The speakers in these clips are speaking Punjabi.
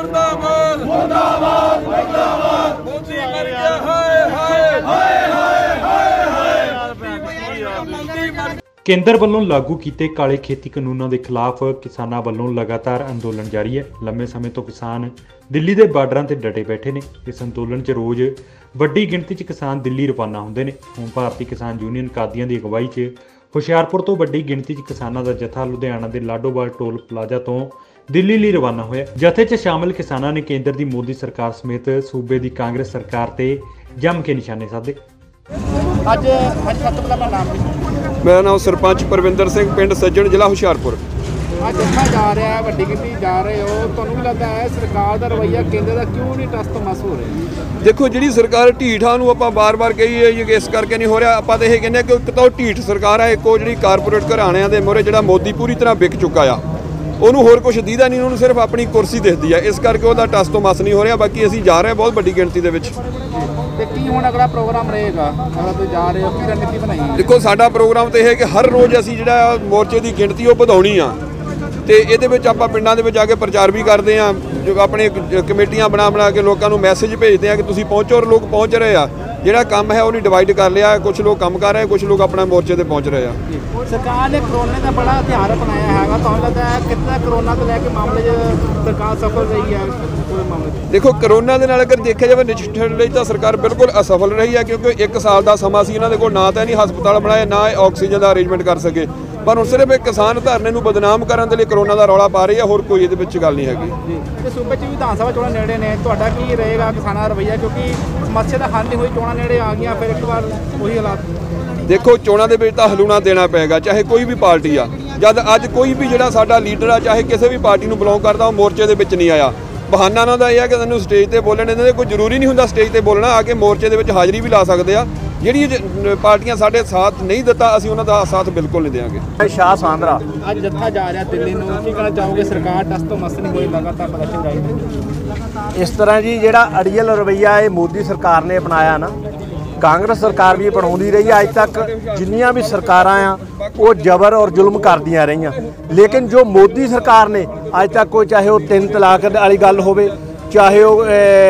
मुर्दाबाद मुर्दाबाद मुर्दाबाद मोदी मर गया हाय हाय हाय हाय हाय। ਕੇਂਦਰ ਵੱਲੋਂ ਲਾਗੂ ਕੀਤੇ ਕਾਲੇ ਖੇਤੀ ਕਾਨੂੰਨਾਂ ਦੇ ਖਿਲਾਫ ਕਿਸਾਨਾਂ ਵੱਲੋਂ ਲਗਾਤਾਰ ਅੰਦੋਲਨ ਜਾਰੀ ਹੈ। ਲੰਮੇ ਸਮੇਂ ਤੋਂ ਕਿਸਾਨ ਦਿੱਲੀ ਦੇ ਬਾਰਡਰਾਂ ਤੇ ਡਟੇ ਬੈਠੇ ਨੇ। ਇਸ ਅੰਦੋਲਨ 'ਚ ਰੋਜ਼ ਵੱਡੀ ਗਿਣਤੀ 'ਚ ਕਿਸਾਨ ਦਿੱਲੀ ਰਵਾਨਾ ਹੁੰਦੇ ਨੇ। ਹੁਣ ਭਾਰਤੀ ਕਿਸਾਨ ਯੂਨੀਅਨ ਕਾਦੀਆਂ ਦੀ ਅਗਵਾਈ 'ਚ ਹੁਸ਼ਿਆਰਪੁਰ ਤੋਂ ਵੱਡੀ ਗਿਣਤੀ 'ਚ ਕਿਸਾਨਾਂ ਦਾ ਜਥਾ ਲੁਧਿਆਣਾ ਦੇ ਲਾਡੋਵਾਲ ਟੋਲ ਪਲਾਜ਼ਾ ਤੋਂ ਦਿੱਲੀ ਲਈ ਰਵਾਨਾ ਹੋਇਆ। ਜਥੇ 'ਚ ਸ਼ਾਮਲ ਕਿਸਾਨਾਂ ਨੇ ਕੇਂਦਰ ਦੀ ਮੋਦੀ ਸਰਕਾਰ ਸਮੇਤ ਸੂਬੇ ਦੀ ਕਾਂਗਰਸ ਸਰਕਾਰ ਤੇ ਜੰਮ ਕੇ ਨਿਸ਼ਾਨੇ ਸਾਧੇ। मेरा नाम सरपंच परविंदर सिंह पिंड सज्जन जिला हुशियारपुर। ਅੱਜ ਜੱਥਾ ਜਾ ਰਿਹਾ ਹੈ, ਵੱਡੀ ਗਿਣਤੀ ਜਾ ਰਹੇ ਹੋ, ਤੁਹਾਨੂੰ ਵੀ ਲੱਗਦਾ ਹੈ ਸਰਕਾਰ ਦਾ ਰਵੱਈਆ ਕੇਂਦਰ ਦਾ ਕਿਉਂ ਨਹੀਂ ਟਸ ਤਮਸ ਹੋ ਰਿਹਾ? ਦੇਖੋ ਜਿਹੜੀ ਸਰਕਾਰ ਢੀਠ ਆ ਉਹਨੂੰ ਆਪਾਂ ਬਾਰ-ਬਾਰ ਕਹੀਏ ਕਿ ਇਸ ਕਰਕੇ ਨਹੀਂ ਹੋ ਰਿਹਾ। ਆਪਾਂ ਤਾਂ ਇਹ ਕਹਿੰਦੇ ਆ ਕਿ ਇੱਕ ਤਾਂ ਉਹ ਢੀਠ ਸਰਕਾਰ ਆ, ਇੱਕ ਉਹ ਜਿਹੜੀ ਕਾਰਪੋਰੇਟ ਘਰਾਣਿਆਂ ਦੇ ਮੋਹਰੇ ਜਿਹੜਾ ਮੋਦੀ ਪੂਰੀ ਤਰ੍ਹਾਂ ਵਿਕ ਚੁੱਕਾ ਆ, ਉਹਨੂੰ ਹੋਰ ਕੁਝ ਦੀਦਾ ਨਹੀਂ, ਉਹਨੂੰ ਸਿਰਫ ਆਪਣੀ ਕੁਰਸੀ ਦਿਖਦੀ ਆ। ਇਸ ਕਰਕੇ ਉਹਦਾ ਟਸ ਤੋਂ ਮਸ ਨਹੀਂ ਹੋ ਰਿਹਾ। ਬਾਕੀ ਅਸੀਂ ਜਾ ਰਹੇ ਹਾਂ ਬਹੁਤ ਵੱਡੀ ਗਿਣਤੀ ਦੇ ਵਿੱਚ। ਤੇ ਕੀ ਹੁਣ ਅਗਲਾ ਪ੍ਰੋਗਰਾਮ ਰਹੇਗਾ? ਅਗਰ ਤੁਸੀਂ ਜਾ ਰਹੇ ਹੋ ਕੀ ਰਣਨੀਤੀ ਬਣਾਈ ਹੈ? ਦੇਖੋ ਸਾਡਾ ਪ੍ਰੋਗਰਾਮ ਤਾਂ ਇਹ ਹੈ ਕਿ ਹਰ ਰੋਜ਼ ਅਸੀਂ ਜਿਹੜਾ ਮੋਰਚੇ ਦੀ ਗਿਣਤੀ ਉਹ ਵਧਾਉਣੀ ਆ ਤੇ ਇਹਦੇ ਵਿੱਚ ਆਪਾਂ ਪਿੰਡਾਂ ਦੇ ਵਿੱਚ ਜਾ ਕੇ ਪ੍ਰਚਾਰ ਵੀ ਕਰਦੇ ਆ, ਜੋ ਆਪਣੇ ਕਮੇਟੀਆਂ ਬਣਾ ਕੇ ਲੋਕਾਂ ਨੂੰ ਮੈਸੇਜ ਭੇਜਦੇ ਆ ਕਿ ਤੁਸੀਂ ਪਹੁੰਚੋ, ਔਰ ਲੋਕ ਪਹੁੰਚ ਰਹੇ ਆ। ਜਿਹੜਾ ਕੰਮ ਹੈ ਉਹਨੇ ਡਿਵਾਈਡ ਕਰ ਲਿਆ, ਕੁਝ ਲੋਕ ਕੰਮ ਕਰ ਰਹੇ, ਕੁਝ ਲੋਕ ਆਪਣਾ ਮੋਰਚੇ ਤੇ ਪਹੁੰਚ ਰਹੇ ਆ। ਸਰਕਾਰ ਨੇ ਕਰੋਨੇ ਦਾ ਬੜਾ ਹਥਿਆਰ ਅਪਣਾਇਆ ਹੈਗਾ, ਤੁਹਾਨੂੰ ਲੱਗਦਾ ਹੈ ਕਿੰਨਾ ਕਰੋਨਾ ਤੋਂ ਲੈ ਕੇ ਮਾਮਲੇ 'ਚ ਸਰਕਾਰ ਸਫਲ ਰਹੀ ਹੈ? ਪੂਰੇ ਮਾਮਲੇ ਦੇਖੋ ਕਰੋਨਾ ਦੇ ਨਾਲ ਅਗਰ ਦੇਖਿਆ ਜਾਵੇ ਨਜਿੱਠਣ ਲਈ ਤਾਂ ਸਰਕਾਰ ਬਿਲਕੁਲ ਅਸਫਲ ਰਹੀ ਹੈ, ਕਿਉਂਕਿ 1 ਸਾਲ ਦਾ ਸਮਾਂ ਸੀ ਇਹਨਾਂ ਦੇ ਕੋਲ। ਨਾ ਤਾਂ ਨਹੀਂ ਹਸਪਤਾਲ ਬਣਾਏ, ਨਾ ਆਕਸੀਜਨ ਦਾ ਅਰੇਂਜਮੈਂਟ ਕਰ ਸਕੇ, ਪਰ ਹੁਣ ਸਿਰਫ ਇੱਕ ਕਿਸਾਨ ਧਰਨੇ ਨੂੰ ਬਦਨਾਮ ਕਰਨ ਦੇ ਲਈ ਕਰੋਨਾ ਦਾ ਰੌਲਾ ਪਾ ਰਹੀ ਹੈ, ਹੋਰ ਕੋਈ ਇਹਦੇ ਵਿੱਚ ਗੱਲ ਨਹੀਂ ਹੈਗੀ। ਤੇ ਸੂਬੇ 'ਚ ਵੀ ਵਿਧਾਨ ਸਭਾ ਚੋਣਾਂ ਨੇੜੇ ਨੇ, ਤੁਹਾਡਾ ਕੀ ਰਹੇਗਾ ਕਿਸਾਨਾਂ ਦਾ ਰਵੱਈਆ? ਕਿਉਂਕਿ ਸਮੱਸਿਆ ਦਾ ਹੱਲ ਨਹੀਂ ਹੋਈ, ਚੋਣਾਂ ਨੇੜੇ ਆ ਗਈਆਂ, ਫਿਰ ਇੱਕ ਵਾਰ ਉਹੀ ਹਾਲਾਤ। ਦੇਖੋ ਚੋਣਾਂ ਦੇ ਵਿੱਚ ਤਾਂ ਹਲੂਣਾ ਦੇਣਾ ਪਏਗਾ, ਚਾਹੇ ਕੋਈ ਵੀ ਪਾਰਟੀ ਆ। ਜਦ ਅੱਜ ਕੋਈ ਵੀ ਜਿਹੜਾ ਸਾਡਾ ਲੀਡਰ ਆ, ਚਾਹੇ ਕਿਸੇ ਵੀ ਪਾਰਟੀ ਨੂੰ ਬਿਲੋਂਗ ਕਰਦਾ, ਉਹ ਮੋਰਚੇ ਦੇ ਵਿੱਚ ਨਹੀਂ ਆਇਆ। ਬਹਾਨਾ ਉਹਨਾਂ ਦਾ ਇਹ ਹੈ ਕਿ ਸਾਨੂੰ ਸਟੇਜ ਤੇ ਬੋਲਣ ਦਿੰਦੇ ਨੇ। ਕੋਈ ਜ਼ਰੂਰੀ ਨਹੀਂ ਹੁੰਦਾ ਸਟੇਜ ਤੇ ਬੋਲਣਾ, ਆ ਕੇ ਮੋਰਚੇ ਦੇ ਵਿੱਚ ਹਾਜ਼ਰੀ ਵੀ ਲਾ ਸਕਦੇ ਆ। ਜਿਹੜੀਆਂ ਪਾਰਟੀਆਂ ਸਾਡੇ ਸਾਥ ਨਹੀਂ ਦਿੱਤਾ, ਅਸੀਂ ਉਹਨਾਂ ਦਾ ਸਾਥ ਬਿਲਕੁਲ ਨਹੀਂ ਦੇਵਾਂਗੇ। ਸ਼ਾਹ ਸਾਂਦਰਾ ਅੱਜ ਜੱਥਾ ਜਾ ਰਿਹਾ ਦਿੱਲੀ ਨੂੰ, ਕੀ ਕਹਿਣਾ ਚਾਹੋਗੇ? ਸਰਕਾਰ ਟਸ ਤੋਂ ਮਸ ਨਹੀਂ ਹੋਈ, ਲਗਾਤਾਰ ਪ੍ਰਦਰਸ਼ਨ ਜਾਰੀ। ਇਸ ਤਰ੍ਹਾਂ ਜੀ ਜਿਹੜਾ ਅੜੀਅਲ ਰਵੱਈਆ ਇਹ ਮੋਦੀ ਸਰਕਾਰ ਨੇ ਅਪਣਾਇਆ ਨਾ, ਕਾਂਗਰਸ ਸਰਕਾਰ ਵੀ ਬਣਾਉਂਦੀ ਰਹੀ ਹੈ। ਅੱਜ ਤੱਕ ਜਿੰਨੀਆਂ ਵੀ ਸਰਕਾਰਾਂ ਆ ਉਹ ਜ਼ਬਰ ਔਰ ਜ਼ੁਲਮ ਕਰਦੀਆਂ ਰਹੀਆਂ, ਲੇਕਿਨ ਜੋ ਮੋਦੀ ਸਰਕਾਰ ਨੇ ਅੱਜ ਤੱਕ ਕੋਈ, ਚਾਹੇ ਉਹ 3 ਤਲਾਕ ਵਾਲੀ ਗੱਲ ਹੋਵੇ, ਚਾਹੇ ਉਹ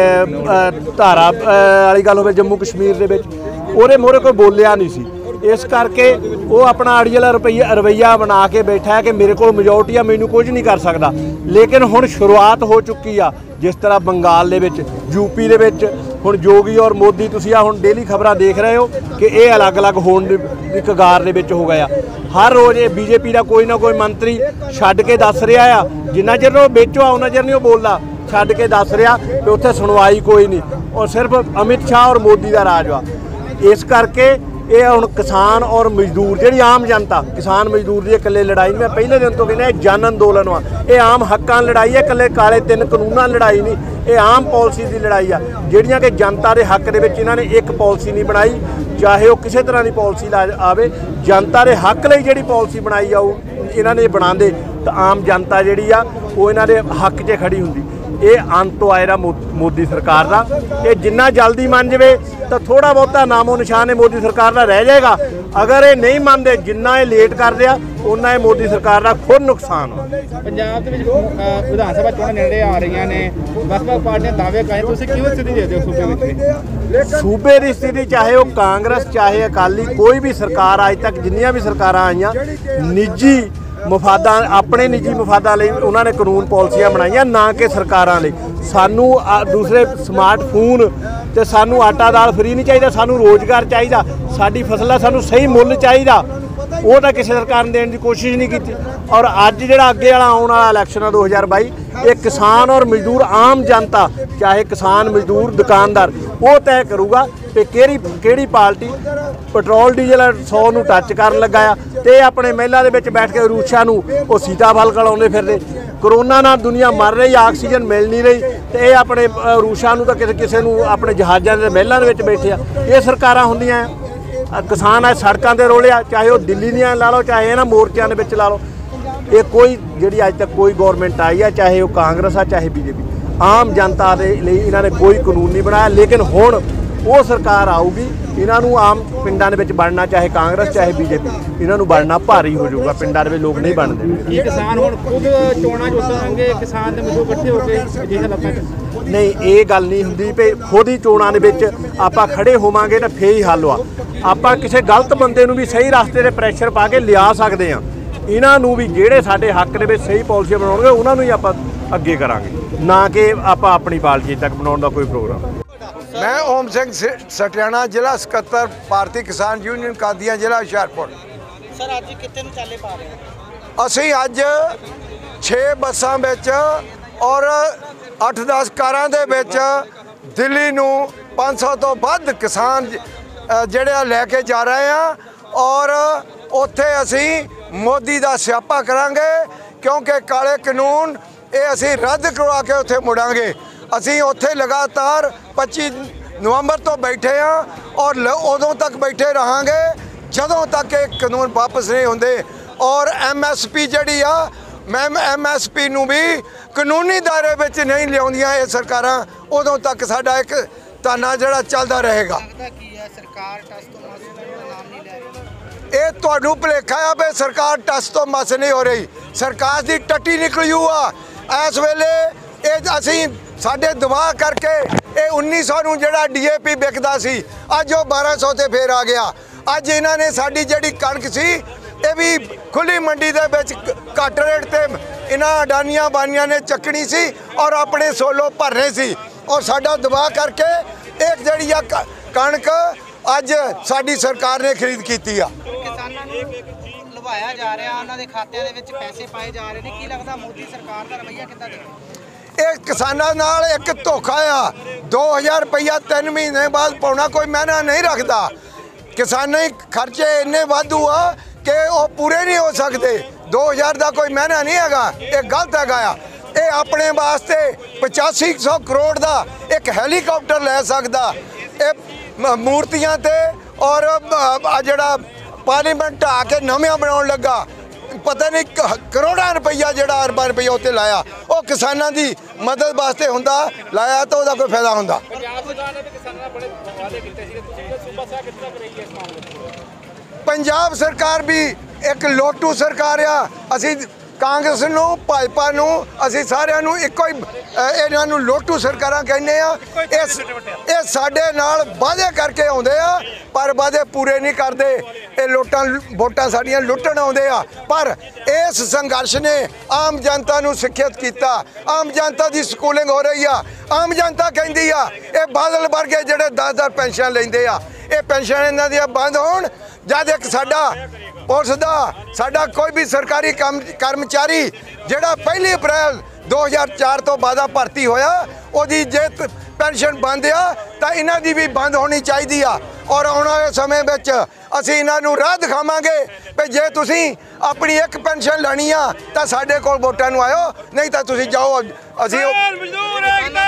ਧਾਰਾ ਵਾਲੀ ਗੱਲ ਹੋਵੇ ਜੰਮੂ ਕਸ਼ਮੀਰ ਦੇ ਵਿੱਚ, ਉਹਦੇ ਮੋਹਰੇ ਕੋਈ ਬੋਲਿਆ ਨਹੀਂ ਸੀ। ਇਸ ਕਰਕੇ ਉਹ ਆਪਣਾ ਅੜੀਅਲ ਰਵੱਈਆ ਬਣਾ ਕੇ ਬੈਠਾ ਹੈ ਕਿ ਮੇਰੇ ਕੋਲ ਮੈਜੋਰਟੀ ਆ, ਮੈਨੂੰ ਕੁਝ ਨਹੀਂ ਕਰ ਸਕਦਾ। ਲੇਕਿਨ ਹੁਣ ਸ਼ੁਰੂਆਤ ਹੋ ਚੁੱਕੀ ਆ, ਜਿਸ ਤਰ੍ਹਾਂ ਬੰਗਾਲ ਦੇ ਵਿੱਚ, ਯੂਪੀ ਦੇ ਵਿੱਚ ਹੁਣ ਜੋਗੀ ਔਰ ਮੋਦੀ, ਤੁਸੀਂ ਆ ਹੁਣ ਡੇਲੀ ਖਬਰਾਂ ਦੇਖ ਰਹੇ ਹੋ ਕਿ ਇਹ ਅਲੱਗ-ਅਲੱਗ ਹੋਣ ਦੀ ਕਗਾਰ ਦੇ ਵਿੱਚ ਹੋ ਗਿਆ। ਹਰ ਰੋਜ਼ ਇਹ ਬੀਜੇਪੀ ਦਾ ਕੋਈ ਨਾ ਕੋਈ ਮੰਤਰੀ ਛੱਡ ਕੇ ਦੱਸ ਰਿਹਾ ਆ, ਜਿੰਨਾ ਚਿਰ ਉਹ ਵਿੱਚੋਂ ਆ ਉਹਨਾਂ ਚਿਰ ਨਹੀਂ ਉਹ ਬੋਲਦਾ, ਛੱਡ ਕੇ ਦੱਸ ਰਿਹਾ ਕਿ ਉੱਥੇ ਸੁਣਵਾਈ ਕੋਈ ਨਹੀਂ, ਔਰ ਸਿਰਫ ਅਮਿਤ ਸ਼ਾਹ ਔਰ ਮੋਦੀ ਦਾ ਰਾਜ ਵਾ। ਇਸ ਕਰਕੇ ਇਹ ਹੁਣ ਕਿਸਾਨ ਔਰ ਮਜ਼ਦੂਰ, ਜਿਹੜੀ ਆਮ ਜਨਤਾ, ਕਿਸਾਨ ਮਜ਼ਦੂਰ ਦੀ ਇਕੱਲੇ ਲੜਾਈ ਨਹੀਂ, ਮੈਂ ਪਹਿਲੇ ਦਿਨ ਤੋਂ ਕਹਿੰਦਾ ਇਹ ਜਨ ਅੰਦੋਲਨ ਵਾ। ਇਹ ਆਮ ਹੱਕਾਂ ਲੜਾਈ ਹੈ, ਇਕੱਲੇ ਕਾਲੇ 3 ਕਾਨੂੰਨਾਂ ਲੜਾਈ ਨਹੀਂ, ਇਹ ਆਮ ਪਾਲਿਸੀ ਦੀ ਲੜਾਈ ਆ, ਜਿਹੜੀਆਂ ਕਿ ਜਨਤਾ ਦੇ ਹੱਕ ਦੇ ਵਿੱਚ ਇਹਨਾਂ ਨੇ ਇੱਕ ਪਾਲਿਸੀ ਨਹੀਂ ਬਣਾਈ, ਚਾਹੇ ਉਹ ਕਿਸੇ ਤਰ੍ਹਾਂ ਦੀ ਪਾਲਿਸੀ ਆਵੇ। ਜਨਤਾ ਦੇ ਹੱਕ ਲਈ ਜਿਹੜੀ ਪਾਲਿਸੀ ਬਣਾਈ ਆ ਉਹ ਇਹਨਾਂ ਨੇ ਬਣਾਉਂਦੇ ਤਾਂ ਆਮ ਜਨਤਾ ਜਿਹੜੀ ਆ ਉਹ ਇਹਨਾਂ ਦੇ ਹੱਕ 'ਚ ਖੜੀ ਹੁੰਦੀ। ਇਹ ਅੰਤ ਤੋਂ ਆਏਗਾ ਮੋਦੀ ਸਰਕਾਰ ਦਾ। ਇਹ ਜਿੰਨਾ ਜਲਦੀ ਮੰਨ ਜਾਵੇ ਤਾਂ ਥੋੜਾ ਬਹੁਤਾ ਨਾਮੋ ਨਿਸ਼ਾਨ ਇਹ ਮੋਦੀ ਸਰਕਾਰ ਦਾ ਰਹਿ ਜਾਏਗਾ। ਅਗਰ ਇਹ ਨਹੀਂ ਮੰਨਦੇ, ਜਿੰਨਾ ਇਹ ਲੇਟ ਕਰਦੇ ਆ, ਉਹਨਾਂ ਇਹ ਮੋਦੀ ਸਰਕਾਰ ਦਾ ਖੁਦ ਨੁਕਸਾਨ ਆ। ਪੰਜਾਬ ਦੇ ਵਿੱਚ ਵਿਧਾਨ ਸਭਾ ਚੋਣਾਂ ਨੇੜੇ ਆ ਰਹੀਆਂ ਨੇ, ਵੱਖ-ਵੱਖ ਪਾਰਟੀਆਂ ਦਾਅਵੇ ਕਰੇ, ਤੁਸੀਂ ਕਿਵੇਂ ਸਥਿਤੀ ਦੇਖਦੇ ਹੋ ਸੂਬੇ ਵਿੱਚ? ਸੂਬੇ ਦੀ ਸਥਿਤੀ, ਚਾਹੇ ਉਹ ਕਾਂਗਰਸ ਚਾਹੇ ਅਕਾਲੀ, ਕੋਈ ਵੀ ਸਰਕਾਰ ਅੱਜ ਤੱਕ ਜਿੰਨੀਆਂ ਵੀ ਸਰਕਾਰਾਂ ਆਈਆਂ, ਨਿੱਜੀ ਮਫਾਦਾਂ, ਆਪਣੇ ਨਿੱਜੀ ਮਫਾਦਾਂ ਲਈ ਉਹਨਾਂ ਨੇ ਕਾਨੂੰਨ ਪਾਲਿਸੀਆਂ ਬਣਾਈਆਂ, ਨਾ ਕਿ ਸਰਕਾਰਾਂ ਲਈ। ਸਾਨੂੰ ਦੂਸਰੇ ਸਮਾਰਟਫੋਨ ਤੇ ਸਾਨੂੰ ਆਟਾ ਦਾਲ ਫਰੀ ਨਹੀਂ ਚਾਹੀਦਾ, ਸਾਨੂੰ ਰੋਜ਼ਗਾਰ ਚਾਹੀਦਾ, ਸਾਡੀ ਫਸਲਾਂ ਸਾਨੂੰ ਸਹੀ ਮੁੱਲ ਚਾਹੀਦਾ। ਉਹ ਤਾਂ ਕਿਸੇ ਸਰਕਾਰ ਨੇ ਦੇਣ ਦੀ ਕੋਸ਼ਿਸ਼ ਨਹੀਂ ਕੀਤੀ। ਔਰ ਅੱਜ ਜਿਹੜਾ ਅੱਗੇ ਵਾਲਾ ਆਉਣ ਵਾਲਾ ਇਲੈਕਸ਼ਨ ਆ 2022, ਇਹ ਕਿਸਾਨ ਔਰ ਮਜ਼ਦੂਰ, ਆਮ ਜਨਤਾ, ਚਾਹੇ ਕਿਸਾਨ ਮਜ਼ਦੂਰ ਦੁਕਾਨਦਾਰ, ਉਹ ਤੈਅ ਕਰੂਗਾ ਕਿ ਕਿਹੜੀ ਪਾਰਟੀ ਪੈਟਰੋਲ ਡੀਜ਼ਲ 100 ਨੂੰ ਟੱਚ ਕਰਨ ਲੱਗਾ ਆ, ਤੇ ਆਪਣੇ ਮਹਿਲਾਂ ਦੇ ਵਿੱਚ ਬੈਠ ਕੇ ਰੂਸ਼ਾ ਨੂੰ ਉਹ ਸੀਤਾਫਲ ਖਿਲਾਉਂਦੇ ਫਿਰਦੇ। ਕਰੋਨਾ ਨਾਲ ਦੁਨੀਆ ਮਰ ਰਹੀ, ਆਕਸੀਜਨ ਮਿਲ ਨਹੀਂ ਰਹੀ, ਤੇ ਇਹ ਆਪਣੇ ਰੂਸ਼ਾ ਨੂੰ ਤਾਂ ਕਿਸੇ ਨੂੰ ਆਪਣੇ ਜਹਾਜ਼ਾਂ ਦੇ ਮਹਿਲਾਂ ਦੇ ਵਿੱਚ ਬੈਠੇ ਆ। ਇਹ ਸਰਕਾਰਾਂ ਹੁੰਦੀਆਂ ਆ। ਕਿਸਾਨ ਆ ਸੜਕਾਂ 'ਤੇ ਰੋਲਿਆ, ਚਾਹੇ ਉਹ ਦਿੱਲੀ ਦੀਆਂ ਲਾ ਲਓ, ਚਾਹੇ ਇਹਨਾਂ ਮੋਰਚਿਆਂ ਦੇ ਵਿੱਚ ਲਾ ਲਓ। ਇਹ ਕੋਈ ਜਿਹੜੀ ਅੱਜ ਤੱਕ ਕੋਈ ਗੌਰਮੈਂਟ ਆਈ ਆ, ਚਾਹੇ ਉਹ ਕਾਂਗਰਸ ਆ ਚਾਹੇ ਬੀਜੇਪੀ, ਆਮ ਜਨਤਾ ਦੇ ਲਈ ਇਹਨਾਂ ਨੇ ਕੋਈ ਕਾਨੂੰਨ ਨਹੀਂ ਬਣਾਇਆ। ਲੇਕਿਨ ਹੁਣ ਉਹ ਸਰਕਾਰ ਆਊਗੀ, ਇਹਨਾਂ ਨੂੰ ਆਮ ਪਿੰਡਾਂ ਦੇ ਵਿੱਚ ਬਣਨਾ, ਚਾਹੇ ਕਾਂਗਰਸ ਚਾਹੇ ਬੀਜੇਪੀ, ਇਹਨਾਂ ਨੂੰ ਬਣਨਾ ਭਾਰੀ ਹੋ ਜਾਊਗਾ। ਪਿੰਡਾਂ ਦੇ ਵਿੱਚ ਲੋਕ ਨਹੀਂ ਬਣਦੇ। ਕੀ ਕਿਸਾਨ ਹੁਣ ਖੁਦ ਚੋਣਾਂ 'ਚ ਉਤਰਨਗੇ, ਕਿਸਾਨ ਦੇ ਮਜ਼ਦੂਰ ਇਕੱਠੇ ਹੋ ਕੇ ਅਜਿਹੇ ਹਾਲਾਤਾਂ 'ਚ? ਨਹੀਂ, ਇਹ ਗੱਲ ਨਹੀਂ ਹੁੰਦੀ ਵੀ ਖੁਦ ਹੀ ਚੋਣਾਂ ਦੇ ਵਿੱਚ ਆਪਾਂ ਖੜੇ ਹੋਵਾਂਗੇ ਤਾਂ ਫੇਰ ਹੀ ਹੱਲ ਆ। ਆਪਾਂ ਕਿਸੇ ਗਲਤ ਬੰਦੇ ਨੂੰ ਵੀ ਸਹੀ ਰਸਤੇ 'ਤੇ ਪ੍ਰੈਸ਼ਰ ਪਾ ਕੇ ਲਿਆ ਸਕਦੇ ਹਾਂ। ਇਹਨਾਂ ਨੂੰ ਵੀ ਜਿਹੜੇ ਸਾਡੇ ਹੱਕ ਦੇ ਵਿੱਚ ਸਹੀ ਪਾਲਿਸੀ ਬਣਾਉਣਗੇ ਉਹਨਾਂ ਨੂੰ ਹੀ ਆਪਾਂ ਅੱਗੇ ਕਰਾਂਗੇ, ਨਾ ਕਿ ਆਪਾਂ ਆਪਣੀ ਪਾਰਟੀ ਤੱਕ ਬਣਾਉਣ ਦਾ ਕੋਈ ਪ੍ਰੋਗਰਾਮ। मैं ओम सिंह सटियाना, जिला सकत्तर भारतीय किसान यूनियन कादियां, जिला हुशियारपुर। सर अज कितने चाले पा रहे हैं? ਅਸੀਂ ਅੱਜ 6 ਬੱਸਾਂ ਵਿੱਚ ਔਰ 8-10 ਕਾਰਾਂ ਦੇ ਵਿੱਚ ਦਿੱਲੀ ਨੂੰ 500 ਤੋਂ ਵੱਧ ਕਿਸਾਨ ਜਿਹੜੇ ਲੈ ਕੇ ਜਾ ਰਹੇ ਆ ਔਰ ਉੱਥੇ ਅਸੀਂ ਮੋਦੀ ਦਾ ਸਿਆਪਾ ਕਰਾਂਗੇ, ਕਿਉਂਕਿ ਕਾਲੇ ਕਾਨੂੰਨ ਇਹ ਅਸੀਂ ਰੱਦ ਕਰਵਾ ਕੇ ਉੱਥੇ ਮੁੜਾਂਗੇ। ਅਸੀਂ ਉੱਥੇ ਲਗਾਤਾਰ 25 ਨਵੰਬਰ ਤੋਂ ਬੈਠੇ ਆ ਔਰ ਉਦੋਂ ਤੱਕ ਬੈਠੇ ਰਹਾਂਗੇ ਜਦੋਂ ਤੱਕ ਇਹ ਕਾਨੂੰਨ ਵਾਪਸ ਨਹੀਂ ਹੁੰਦੇ। ਔਰ MSP ਜਿਹੜੀ ਆ, ਮੈਂ MSP ਨੂੰ ਵੀ ਕਾਨੂੰਨੀ ਦਾਇਰੇ ਵਿੱਚ ਨਹੀਂ ਲਿਆਉਂਦੀਆਂ ਇਹ ਸਰਕਾਰਾਂ, ਉਦੋਂ ਤੱਕ ਸਾਡਾ ਇੱਕ ਤਾਨਾ ਜਿਹੜਾ ਚੱਲਦਾ ਰਹੇਗਾ। ਸਰਕਾਰ ਟਸ ਤੋਂ ਮਸ ਦਾ ਨਾਮ ਨਹੀਂ ਲੈ ਰਹੀ। ਇਹ ਤੁਹਾਨੂੰ ਭੁਲੇਖਾ ਆ ਵੀ ਸਰਕਾਰ ਟਸ ਤੋਂ ਮਸ ਨਹੀਂ ਹੋ ਰਹੀ। ਸਰਕਾਰ ਦੀ ਟੱਟੀ ਨਿਕਲੀ ਆ ਇਸ ਵੇਲੇ। ਇਹ ਅਸੀਂ ਸਾਡੇ ਦਬਾਅ ਕਰਕੇ ਇਹ 1900 ਨੂੰ ਜਿਹੜਾ DAP ਵਿਕਦਾ ਸੀ, ਅੱਜ ਉਹ 1200 ਤੇ ਫੇਰ ਆ ਗਿਆ। ਅੱਜ ਇਹਨਾਂ ਨੇ ਸਾਡੀ ਜਿਹੜੀ ਕਣਕ ਸੀ ਇਹ ਵੀ ਖੁੱਲੀ ਮੰਡੀ ਦੇ ਵਿੱਚ ਘੱਟ ਰੇਟ ਤੇ ਇਹਨਾਂ ਅਡਾਨੀਆਂ ਬਾਨੀਆਂ ਨੇ ਚੱਕਣੀ ਸੀ ਔਰ ਆਪਣੇ ਸੋਲੋ ਭਰਨੇ ਸੀ। ਔਰ ਸਾਡਾ ਦਬਾਅ ਕਰਕੇ ਇੱਕ ਜਿਹੜੀ ਆ ਕਣਕ ਅੱਜ ਸਾਡੀ ਸਰਕਾਰ ਨੇ ਖਰੀਦ ਕੀਤੀ ਆ। ਕਿਸਾਨਾਂ ਨੂੰ ਲਵਾਇਆ ਜਾ ਰਿਹਾ, ਉਹਨਾਂ ਦੇ ਖਾਤਿਆਂ ਦੇ ਵਿੱਚ ਪੈਸੇ ਪਾਏ ਜਾ ਰਹੇ ਨੇ। ਕੀ ਲੱਗਦਾ ਮੋਦੀ ਸਰਕਾਰ ਦਾ ਰਵੱਈਆ ਕਿੱਦਾਂ ਦੇਖੋ? ਇਹ ਕਿਸਾਨਾਂ ਨਾਲ ਇੱਕ ਧੋਖਾ ਆ। 2000 ਰੁਪਈਆ 3 ਮਹੀਨੇ ਬਾਅਦ ਪਾਉਣਾ ਕੋਈ ਮਾਇਨਾ ਨਹੀਂ ਰੱਖਦਾ। ਕਿਸਾਨੀ ਖਰਚੇ ਇੰਨੇ ਵਾਧੂ ਆ ਕਿ ਉਹ ਪੂਰੇ ਨਹੀਂ ਹੋ ਸਕਦੇ। 2000 ਦਾ ਕੋਈ ਮਾਇਨਾ ਨਹੀਂ ਹੈਗਾ, ਇਹ ਗਲਤ ਹੈਗਾ ਆ। ਇਹ ਆਪਣੇ ਵਾਸਤੇ 8500 ਕਰੋੜ ਦਾ ਇੱਕ ਹੈਲੀਕਾਪਟਰ ਲੈ ਸਕਦਾ। ਇਹ ਮੂਰਤੀਆਂ ਤੇ ਔਰ ਜਿਹੜਾ ਪਾਰਲੀਮੈਂਟ ਢਾਹ ਕੇ ਨਵੀਆਂ ਬਣਾਉਣ ਲੱਗਾ, ਪਤਾ ਨਹੀਂ ਕਰੋੜਾਂ ਰੁਪਈਆ ਜਿਹੜਾ ਅਰਬਾਂ ਰੁਪਈਆ ਉੱਤੇ ਲਾਇਆ, ਉਹ ਕਿਸਾਨਾਂ ਦੀ ਮਦਦ ਵਾਸਤੇ ਹੁੰਦਾ ਲਾਇਆ ਤਾਂ ਉਹਦਾ ਕੋਈ ਫਾਇਦਾ ਹੁੰਦਾ। ਪੰਜਾਬ ਸਰਕਾਰ ਨੇ ਵੀ ਕਿਸਾਨਾਂ ਨਾਲ ਬੜੇ ਵਾਅਦੇ ਕੀਤੇ ਸੀ, ਤੁਸੀਂ ਸੂਬਾ ਸਾਹਿਬ ਕਿੱਥੇ ਤੱਕ ਰਹੀ ਹੈ ਇਸ ਮਾਮਲੇ ਵਿੱਚ? ਪੰਜਾਬ ਸਰਕਾਰ ਵੀ ਇੱਕ ਲੋਟੂ ਸਰਕਾਰ ਆ। ਅਸੀਂ ਕਾਂਗਰਸ ਨੂੰ, ਭਾਜਪਾ ਨੂੰ, ਅਸੀਂ ਸਾਰਿਆਂ ਨੂੰ ਇੱਕੋ ਹੀ ਇਹਨਾਂ ਨੂੰ ਲੋਟੂ ਸਰਕਾਰਾਂ ਕਹਿੰਦੇ ਆ। ਇਹ ਸਾਡੇ ਨਾਲ ਵਾਅਦੇ ਕਰਕੇ ਆਉਂਦੇ ਆ ਪਰ ਵਾਅਦੇ ਪੂਰੇ ਨਹੀਂ ਕਰਦੇ। ਇਹ ਵੋਟਾਂ ਸਾਡੀਆਂ ਲੁੱਟਣ ਆਉਂਦੇ ਆ। ਪਰ ਇਸ ਸੰਘਰਸ਼ ਨੇ ਆਮ ਜਨਤਾ ਨੂੰ ਸਿੱਖਿਅਤ ਕੀਤਾ। ਆਮ ਜਨਤਾ ਦੀ ਸਕੂਲਿੰਗ ਹੋ ਰਹੀ ਆ। ਆਮ ਜਨਤਾ ਕਹਿੰਦੀ ਆ ਇਹ ਬਾਦਲ ਵਰਗੇ ਜਿਹੜੇ 10-10 ਪੈਨਸ਼ਨ ਲੈਂਦੇ ਆ, ਇਹ ਪੈਨਸ਼ਨ ਇਹਨਾਂ ਦੀਆਂ ਬੰਦ ਹੋਣ। ਜਦ ਇੱਕ ਸਾਡਾ ਪੁਲਿਸ ਦਾ, ਸਾਡਾ ਕੋਈ ਵੀ ਸਰਕਾਰੀ ਕਰਮਚਾਰੀ ਜਿਹੜਾ 1 ਅਪ੍ਰੈਲ 2004 ਤੋਂ ਬਾਅਦ ਭਰਤੀ ਹੋਇਆ, ਉਹਦੀ ਜੇ ਪੈਨਸ਼ਨ ਬੰਦ ਆ ਤਾਂ ਇਹਨਾਂ ਦੀ ਵੀ ਬੰਦ ਹੋਣੀ ਚਾਹੀਦੀ ਆ। ਔਰ ਆਉਣ ਵਾਲੇ ਸਮੇਂ ਵਿੱਚ ਅਸੀਂ ਇਹਨਾਂ ਨੂੰ ਰਾਹ ਦਿਖਾਵਾਂਗੇ ਵੀ ਜੇ ਤੁਸੀਂ ਆਪਣੀ ਇੱਕ ਪੈਨਸ਼ਨ ਲੈਣੀ ਆ ਤਾਂ ਸਾਡੇ ਕੋਲ ਵੋਟਾਂ ਨੂੰ ਆਇਓ, ਨਹੀਂ ਤਾਂ ਤੁਸੀਂ ਜਾਓ। ਅਸੀਂ ਮਜ਼ਦੂਰ ਏਕਤਾ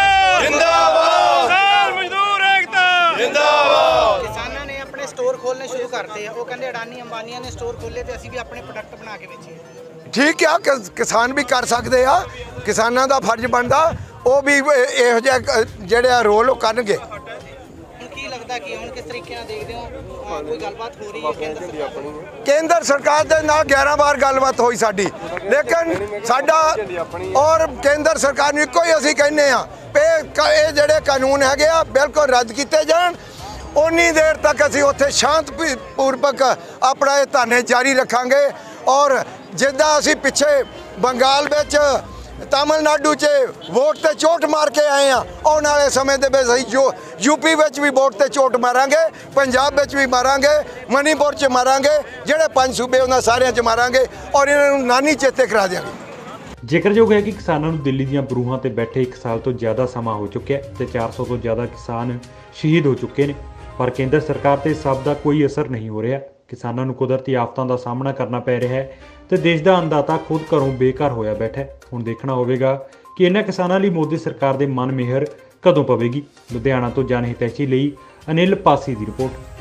ਜਿੰਦਾਬਾਦ, ਮਜ਼ਦੂਰ ਏਕਤਾ ਜਿੰਦਾਬਾਦ। ਕਿਸਾਨਾਂ ਨੇ ਆਪਣੇ ਸਟੋਰ ਖੋਲ੍ਹਣੇ ਸ਼ੁਰੂ ਕਰਤੇ ਆ। ਉਹ ਕਹਿੰਦੇ ਅਡਾਨੀ ਅੰਬਾਨੀਆਂ ਨੇ ਸਟੋਰ ਖੋਲ੍ਹੇ ਤੇ ਅਸੀਂ ਵੀ ਆਪਣੇ ਪ੍ਰੋਡਕਟ ਬਣਾ ਕੇ ਵੇਚੀਏ। ਠੀਕ ਆ, ਕਿਸਾਨ ਵੀ ਕਰ ਸਕਦੇ ਆ। ਕਿਸਾਨਾਂ ਦਾ ਫਰਜ਼ ਬਣਦਾ ਉਹ ਵੀ ਇਹੋ ਜਿਹਾ ਜਿਹੜੇ ਰੋਲ ਉਹ ਕਰਨਗੇ। ਹੁਣ ਕੀ ਲੱਗਦਾ ਕਿ ਹੁਣ ਕਿਸ ਤਰੀਕੇ ਨਾਲ ਦੇਖਦੇ ਹੋ? ਕੋਈ ਗੱਲਬਾਤ ਹੋ ਰਹੀ ਹੈ ਕੇਂਦਰ ਸਰਕਾਰ ਦੇ ਨਾਲ 11 ਵਾਰ ਗੱਲਬਾਤ ਹੋਈ ਸਾਡੀ, ਲੇਕਿਨ ਸਾਡਾ ਔਰ ਕੇਂਦਰ ਸਰਕਾਰ ਨੂੰ ਇੱਕੋ ਹੀ ਅਸੀਂ ਕਹਿੰਦੇ ਆ ਇਹ ਜਿਹੜੇ ਕਾਨੂੰਨ ਹੈਗੇ ਆ ਬਿਲਕੁਲ ਰੱਦ ਕੀਤੇ ਜਾਣ। ਉਨੀ ਦੇਰ ਤੱਕ ਅਸੀਂ ਉੱਥੇ ਸ਼ਾਂਤਪੂਰਵਕ ਆਪਣਾ ਇਹ ਧਰਨੇ ਜਾਰੀ ਰੱਖਾਂਗੇ। ਔਰ ਜਿੱਦਾਂ ਅਸੀਂ ਪਿੱਛੇ ਬੰਗਾਲ ਵਿੱਚ, ਤਾਮਿਲਨਾਡੂ 'ਚ ਵੋਟ ਤੇ ਚੋਟ ਮਾਰ ਕੇ ਆਏ ਆ, ਆਉਣ ਵਾਲੇ ਸਮੇਂ ਦੇ ਵਿੱਚ ਅਸੀਂ UP ਵਿੱਚ ਵੀ ਵੋਟ ਤੇ ਚੋਟ ਮਾਰਾਂਗੇ, ਪੰਜਾਬ ਵਿੱਚ ਵੀ ਮਾਰਾਂਗੇ, ਮਨੀਪੁਰ 'ਚ ਮਾਰਾਂਗੇ, ਜਿਹੜੇ 5 ਸੂਬੇ ਉਹਨਾਂ ਸਾਰਿਆਂ 'ਚ ਮਾਰਾਂਗੇ ਔਰ ਇਹਨਾਂ ਨੂੰ ਨਾਨੀ ਚੇਤੇ ਕਰਾ ਦਿਆਂਗੇ। ਜ਼ਿਕਰਯੋਗ ਹੈ ਕਿ ਕਿਸਾਨਾਂ ਨੂੰ ਦਿੱਲੀ ਦੀਆਂ ਬਰੂਹਾਂ ਤੇ ਬੈਠੇ 1 ਸਾਲ ਤੋਂ ਜ਼ਿਆਦਾ ਸਮਾਂ ਹੋ ਚੁੱਕਿਆ ਤੇ 400 ਤੋਂ ਜ਼ਿਆਦਾ ਕਿਸਾਨ ਸ਼ਹੀਦ ਹੋ ਚੁੱਕੇ ਨੇ, ਪਰ ਕੇਂਦਰ ਸਰਕਾਰ ਤੇ ਸਭ ਦਾ ਕੋਈ ਅਸਰ ਨਹੀਂ ਹੋ ਰਿਹਾ। ਕਿਸਾਨਾਂ ਨੂੰ ਕੁਦਰਤੀ ਆਫਤਾਂ ਦਾ ਸਾਹਮਣਾ ਕਰਨਾ ਪੈ ਰਿਹਾ ਹੈ ਤੇ ਦੇਸ਼ ਦਾ ਅੰਨਦਾਤਾ ਖੁਦ ਘਰੋਂ ਬੇਘਰ ਹੋਇਆ ਬੈਠਾ ਹੈ। ਹੁਣ ਦੇਖਣਾ ਹੋਵੇਗਾ ਕਿ ਇਹਨਾਂ ਕਿਸਾਨਾਂ ਲਈ ਮੋਦੀ ਸਰਕਾਰ ਦੇ ਮਨ ਮਿਹਰ ਕਦੋਂ ਪਵੇਗੀ। ਲੁਧਿਆਣਾ ਤੋਂ ਜਨ ਹਿਤੈਸ਼ੀ ਲਈ ਅਨਿਲ ਪਾਸੀ ਦੀ ਰਿਪੋਰਟ।